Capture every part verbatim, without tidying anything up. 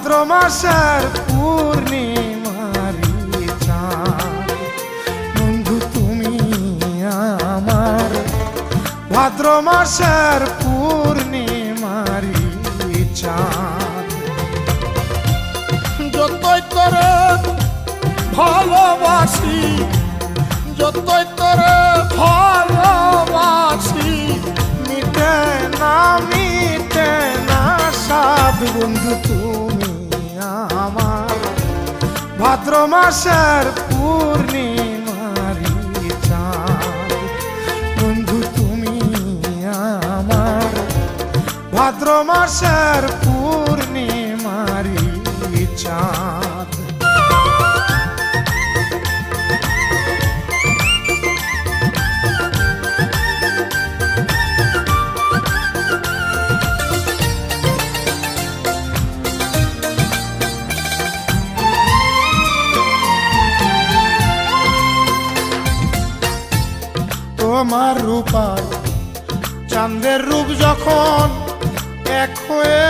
ভাদ্র মাসের পূর্ণিমারি চাঁদ বন্ধু তুমি আমার, ভাদ্র মাসের পূর্ণিমারি চাঁদ। যতই তোরে ভালোবাসি, যতই তোরে ভালোবাসি, মিটে না মিটে না সাধ বন্ধু তুমি আমার, ভাদ্র মাসের পূর্ণিমারি চাঁদ বন্ধু তুমি আমার, ভাদ্র মাসের পূর্ণিমারি চাঁদ। তোমার রূপার চাঁদের রূপ যখন এক হয়ে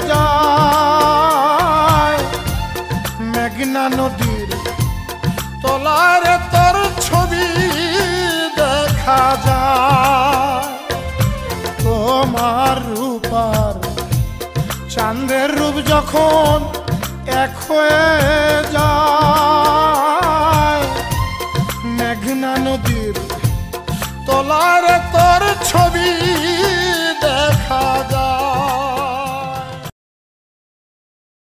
যায়, মেঘনা নদীর তলার তোর ছবি দেখা যায়। তোমার রূপার চাঁদের রূপ যখন এক হয়ে যায়,